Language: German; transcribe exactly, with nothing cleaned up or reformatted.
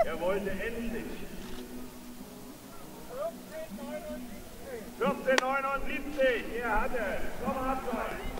Er wollte endlich. vierzehn neunundsiebzig. vierzehn neunundsiebzig, hier hat er. Komm, Abfall.